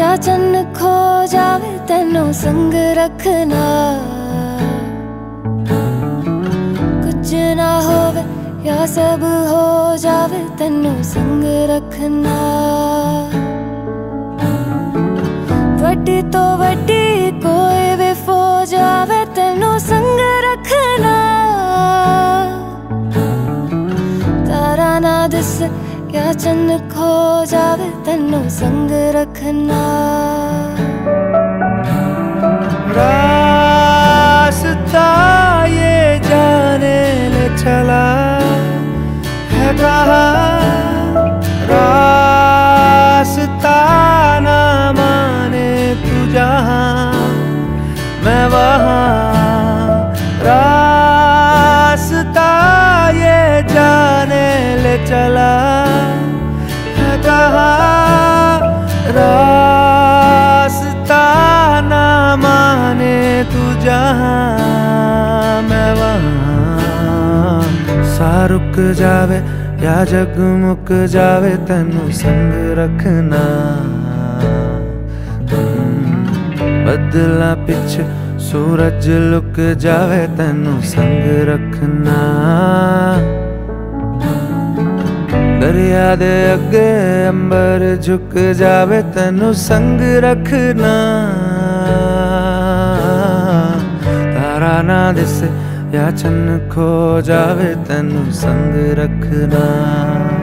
या चन्न खो जावे तेनों संग रखना। कुछ ना होवे या सब हो जावे तेनों संग रखना। वड्डी तो वड्डी कोई भी फौज आवे तेनों संग रखना। तारा ना दिस या चन्न खो जावे तेनों संग रखना। रास्ता ये जाने ले चला है कहाँ, रास्ता ना माने तू जहाँ मैं वहाँ। रास्ता ये जाने ले चला है कहाँ, रास्ता ना माने तू जहाँ मैं वहाँ। सा रुक जावे या जग मुक जावे तेनों संग रखना। बदला पिछ सूरज लुक जावे तेनों संग रखना। दरिया दे अगे अंबर झुक जावे तेनों संग रखना। तारा ना दिसे या चन्न खो जावे तेनों संग रखना।